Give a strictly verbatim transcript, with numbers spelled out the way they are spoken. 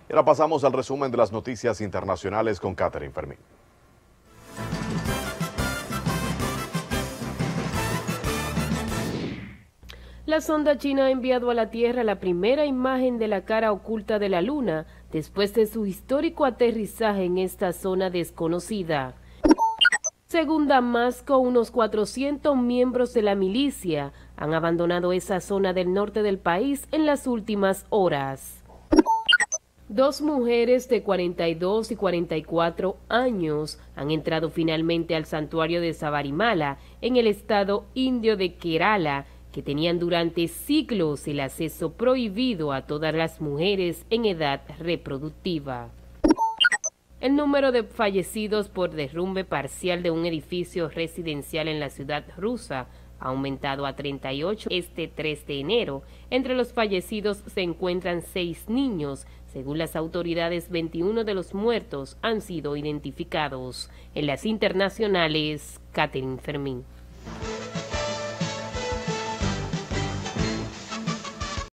Y ahora pasamos al resumen de las noticias internacionales con Catherine Fermín. La sonda china ha enviado a la Tierra la primera imagen de la cara oculta de la Luna después de su histórico aterrizaje en esta zona desconocida. Según Damasco, unos cuatrocientos miembros de la milicia han abandonado esa zona del norte del país en las últimas horas. Dos mujeres de cuarenta y dos y cuarenta y cuatro años han entrado finalmente al santuario de Sabarimala en el estado indio de Kerala, que tenían durante siglos el acceso prohibido a todas las mujeres en edad reproductiva. El número de fallecidos por derrumbe parcial de un edificio residencial en la ciudad rusa ha aumentado a treinta y ocho este tres de enero. Entre los fallecidos se encuentran seis niños. Según las autoridades, veintiuno de los muertos han sido identificados. En las internacionales, Catherine Fermín.